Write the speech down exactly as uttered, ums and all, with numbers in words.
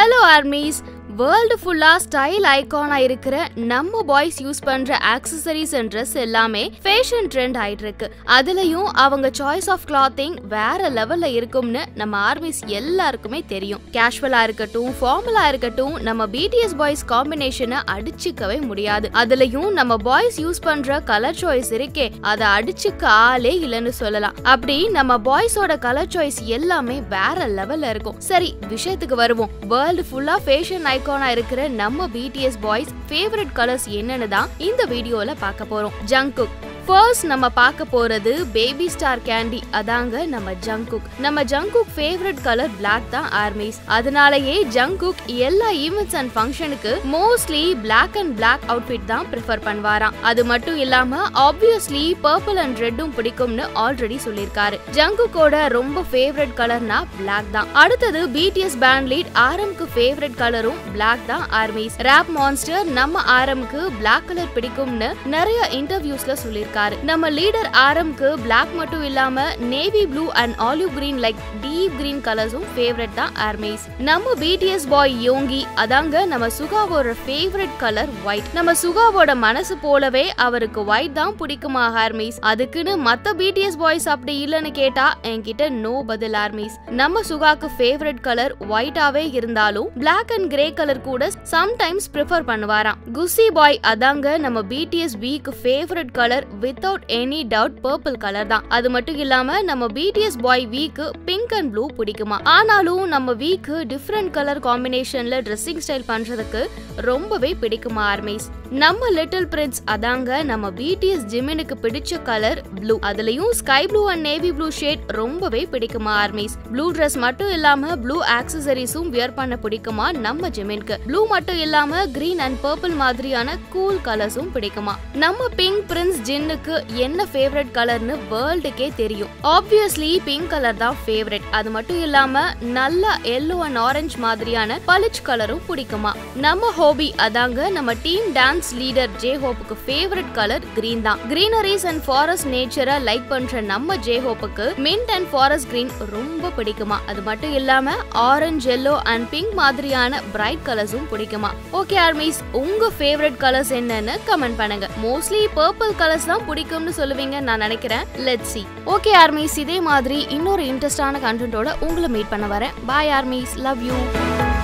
Hello armies! World full style icon இருக்கிற நம்ம boys use பண்ற accessories and dress எல்லாமே ஃபேஷன் ட்ரெண்ட் ஆயிட்டு இருக்கு. அதுலயும் அவங்க சாய்ஸ் ஆஃப் கிளாத்திங் வேற லெவல்ல இருக்கும்னு நம்ம ஆர்மிஸ் எல்லாருக்குமே தெரியும். கேஷுவலா இருக்கட்டும், ஃபார்மலா இருக்கட்டும், நம்ம B T S பாய்ஸ் காம்பினேஷனை அடிச்சுக்கவே முடியாது. அதுலயும் நம்ம பாய்ஸ் யூஸ் பண்ற கலர் சாய்ஸ் இருக்கே, அதை அடிச்சுக்க ஆளே இல்லைன்னு சொல்லலாம். அப்படி நம்ம பாய்ஸோட கலர் சாய்ஸ் எல்லாமே வேற லெவல்ல இருக்கும். சரி, விஷயத்துக்கு வருவோம். வேர்ல்டு ஃபுல்லா ஃபேஷன் ஐகானா இருக்கிற நம்ம B T S boys favourite colours என்னன்னு தான் இந்த வீடியோல பார்க்க போறோம். ஜங்குக் ஃபர்ஸ்ட் நம்ம பார்க்க போறது பேபி ஸ்டார் கேண்டி, அதாங்க நம்ம ஜங்குக். நம்ம ஜங்குக் ஃபேவரட் கலர் பிளாக் தான் ஆர்மிஸ். அதனாலயே ஜங்குக் எல்லா ஈவென்ட்ஸ் அண்ட் ஃபங்க்ஷனுக்கு mostly black and black outfit தான் ப்ரிஃபர் பண்ணுவாராம். அது மட்டும் இல்லாம ஆப்வியஸ்லி பர்பிள் அண்ட் ரெட்டும் பிடிக்கும்னு ஆல்ரெடி சொல்லியிருக்காரு. ஜங்குக்கோட ரொம்ப ஃபேவரட் கலர்னா பிளாக் தான். அடுத்தது B T S band lead ஆரம்க்கு ஃபேவரட் கலரும் பிளாக் தான் ஆர்மிஸ். ராப் மான்ஸ்டர் நம்ம ஆரம்க்கு பிளாக் கலர் பிடிக்கும்னு நிறைய இன்டர்வியூஸ்ல சொல்லியிருக்காரு. நம்ம லீடர் ஆரம்க்கு பிளாக் மட்டும் இல்லாம navy blue and olive green like deep green கலர்ஸும் ஃபேவரட் தான் ஆர்மிஸ். நம்ம B T S boy Yoongi, அதாங்க நம்ம சுகாவோட ஃபேவரட் கலர் ஒயிட். நம்ம சுகாவோட மனசு போலவே அவருக்கு ஒயிட் தான் பிடிக்குமா ஆர்மிஸ்? அதுக்குன்னு மத்த B T S பாய்ஸ் அப்படி இல்லன்னு கேட்டா என்கிட்ட நோ பதில் ஆர்மிஸ். நம்ம சுகாக்கு ஃபேவரட் கலர் ஒயிட்டாவே இருந்தாலும் பிளாக் அண்ட் கிரே கலர் கூட சம்டைம்ஸ் ப்ரிஃபர் பண்ணுவாராம். குசி பாய், அதாங்க நம்ம B T S B க்கு favourite colour without any doubt purple colour தான். அது மட்டும் இல்லாம நம்ம B T S பாய் வீக்கு பிங்க் அண்ட் ப்ளூ பிடிக்குமா. ஆனாலும் நம்ம வீக்கு டிஃபரண்ட் கலர் காம்பினேஷன்ல ட்ரெஸ்ஸிங் ஸ்டைல் பண்றதுக்கு ரொம்பவே பிடிக்குமா ஆர்மிஸ். நம்ம லிட்டில் பிரின்ஸ், அதாங்க நம்ம B T S ஜிமினுக்கு பிடிச்ச கலர் ப்ளூ. அதுலயும் sky blue and navy blue shade ரொம்பவே பிடிக்குமா ஆர்மிஸ். ப்ளூ ட்ரெஸ் மட்டும் இல்லாம ப்ளூ ஆக்சசரிஸும் வியர் பண்ண பிடிக்குமா நம்ம ஜிமினுக்கு. ப்ளூ மட்டும் இல்லாம கிரீன் அண்ட் பர்பிள் மாதிரியான கூல் கலர்ஸும் பிடிக்குமா. நம்ம பிங்க் பிரின்ஸ் ஜின்னுக்கு என்ன ஃபேவரட் கலர்னு வேர்ல்டுக்கே தெரியும். ஆப்வியஸ்லி பிங்க் கலர் தான் ஃபேவரட். அது மட்டும் இல்லாம நல்ல எல்லோ அண்ட் ஆரஞ்சு மாதிரியான பளிச் கலரும் பிடிக்குமா. நம்ம ஹோபி, அதாங்க நம்ம டீம் டான்ஸ் லீடர் ஜேஹோப்புக்கு ஃபேவரட் கலர் கிரீன் தான். கிரீனரிஸ் அண்ட் ஃபாரஸ்ட் நேச்சரை லைக் பண்ற நம்ம ஜேஹோப்புக்கு மின்ட் அண்ட் ஃபாரஸ்ட் கிரீன் ரொம்ப பிடிக்குமா. அது மட்டும் இல்லாம ஆரஞ்சு, எல்லோ அண்ட் பிங்க் மாதிரியான பிரைட் கலர்ஸும் பிடிக்குமா. ஓகே ஆர்மிஸ், உங்க ஃபேவரட் கலர்ஸ் என்னன்னு கமெண்ட் பண்ணுங்க. மோஸ்ட்லி பர்பிள் கலர்ஸ் தான் பிடிக்கும்னு சொல்லுவீங்க நான் நினைக்கிறேன். Let's see. ஓகே ஆர்மிஸ், இதே மாதிரி இன்னொரு இன்ட்ரெஸ்டான கண்டென்ட்டோட உங்களை மீட் பண்ண வரேன். Bye armies, love you.